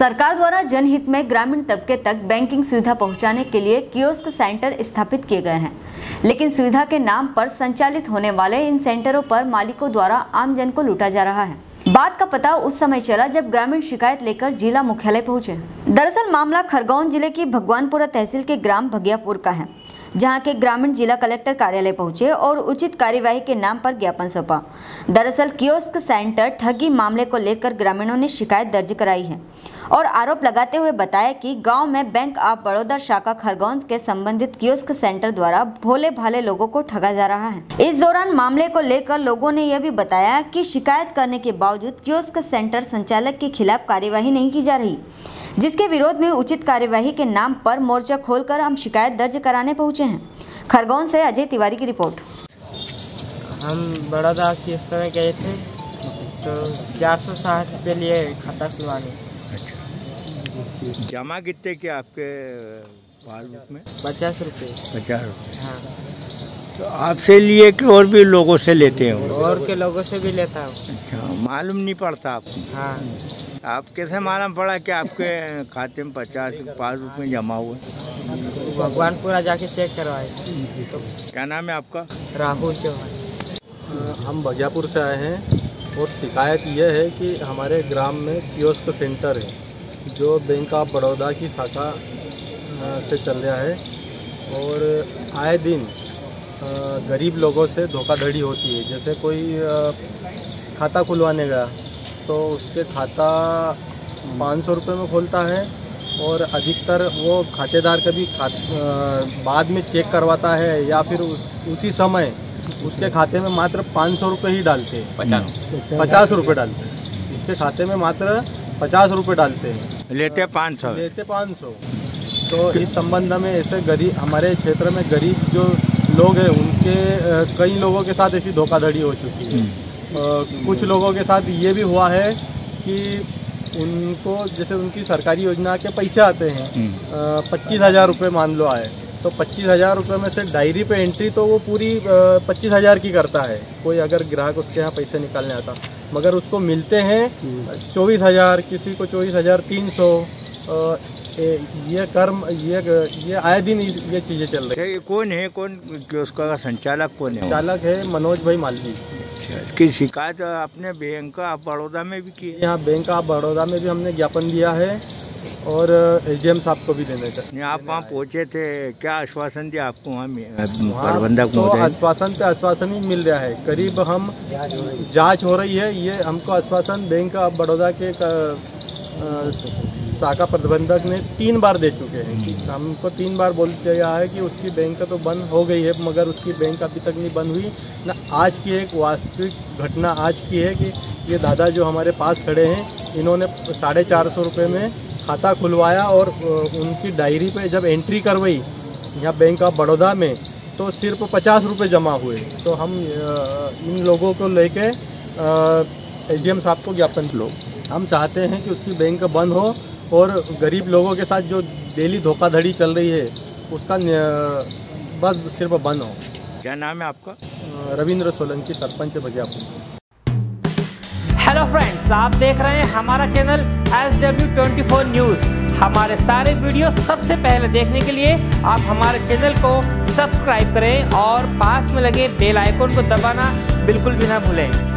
सरकार द्वारा जनहित में ग्रामीण तबके तक बैंकिंग सुविधा पहुंचाने के लिए कियोस्क सेंटर स्थापित किए गए हैं, लेकिन सुविधा के नाम पर संचालित होने वाले इन सेंटरों पर मालिकों द्वारा आमजन को लूटा जा रहा है। बात का पता उस समय चला जब ग्रामीण शिकायत लेकर जिला मुख्यालय पहुंचे। दरअसल मामला खरगोन जिले की भगवानपुरा तहसील के ग्राम भगियापुर का है, जहां के ग्रामीण जिला कलेक्टर कार्यालय पहुंचे और उचित कार्यवाही के नाम पर ज्ञापन सौंपा। दरअसल कियोस्क सेंटर ठगी मामले को लेकर ग्रामीणों ने शिकायत दर्ज कराई है और आरोप लगाते हुए बताया कि गांव में बैंक ऑफ बड़ौदा शाखा खरगोन के संबंधित कियोस्क सेंटर द्वारा भोले भाले लोगों को ठगा जा रहा है। इस दौरान मामले को लेकर लोगों ने यह भी बताया कि शिकायत करने के बावजूद कियोस्क सेंटर संचालक के खिलाफ कार्यवाही नहीं की जा रही, जिसके विरोध में उचित कार्यवाही के नाम पर मोर्चा खोलकर हम शिकायत दर्ज कराने पहुंचे हैं। खरगोन से अजय तिवारी की रिपोर्ट। हम बड़ौदा किस्त में गए थे तो 460 रुपये लिए खाता खुलवाने। जमा कितने के आपके पासबुक में? 50 रुपये। 50 रुपये। हाँ। तो आपसे लिए कि और भी लोगों से लेते हैं? और के लोगों से भी लेता हूँ। अच्छा, मालूम नहीं पड़ता आपको? हाँ। आप कैसे मालूम पड़ा कि आपके खाते में 50 पासबुक में जमा हुआ? भगवानपुरा जाके चेक करवाए। तो क्या नाम है आपका? राहुल चौहान। हम भगियापुर से आए हैं और शिकायत यह है कि हमारे ग्राम में कियोस्क सेंटर है जो बैंक ऑफ बड़ौदा की शाखा से चल रहा है और आए दिन गरीब लोगों से धोखाधड़ी होती है। जैसे कोई खाता खुलवाने गया तो उसके खाता 500 रुपये में खोलता है और अधिकतर वो खातेदार कभी बाद में चेक करवाता है या फिर उसी समय उसके खाते में मात्र 500 रुपये ही डालते हैं। 50 रुपये डालते हैं उसके खाते में, मात्र 50 रुपये डालते हैं। लेते 500। तो इस संबंध में ऐसे गरीब, हमारे क्षेत्र में गरीब जो लोग हैं उनके कई लोगों के साथ ऐसी धोखाधड़ी हो चुकी है। कुछ लोगों के साथ ये भी हुआ है कि उनको जैसे उनकी सरकारी योजना के पैसे आते हैं 25,000 रुपये मान लो आए, तो 25,000 रुपये में से डायरी पे एंट्री तो वो पूरी 25,000 की करता है। कोई अगर ग्राहक उसके यहाँ पैसे निकालने आता, मगर उसको मिलते हैं 24,000, किसी को 24,300। ये आए दिन ये चीज़ें चल रही है। कौन है, कौन उसका संचालक कौन है? चालक है मनोज भाई मालवी। इसकी शिकायत आपने बैंक ऑफ बड़ौदा में भी की है? यहाँ बैंक ऑफ बड़ौदा में भी हमने ज्ञापन दिया है और एसडीएम साहब को भी देने का। आप वहाँ पहुँचे थे, क्या आश्वासन दिया आपको वहाँ प्रबंधक? तो आश्वासन पे आश्वासन ही मिल रहा है। करीब हम जांच हो रही है, ये हमको आश्वासन बैंक ऑफ बड़ौदा के शाखा प्रबंधक ने 3 बार दे चुके हैं कि हमको 3 बार बोल दिया है कि उसकी बैंक तो बंद हो गई है, मगर उसकी बैंक अभी तक नहीं बंद हुई ना। आज की एक वास्तविक घटना आज की है कि ये दादा जो हमारे पास खड़े हैं, इन्होंने 450 रुपये में खाता खुलवाया और उनकी डायरी पे जब एंट्री करवाई यहाँ बैंक ऑफ बड़ौदा में तो सिर्फ 50 रुपये जमा हुए। तो हम इन लोगों को लेके एसडीएम साहब को ज्ञापन लो। हम चाहते हैं कि उसकी बैंक बंद हो और गरीब लोगों के साथ जो डेली धोखाधड़ी चल रही है उसका बस सिर्फ बंद हो। क्या नाम है आपका? रविंद्र सोलंकी, सरपंच भगियापुर। हेलो फ्रेंड्स, आप देख रहे हैं हमारा चैनल SW24 न्यूज़। हमारे सारे वीडियो सबसे पहले देखने के लिए आप हमारे चैनल को सब्सक्राइब करें और पास में लगे बेल आइकन को दबाना बिल्कुल भी ना भूलें।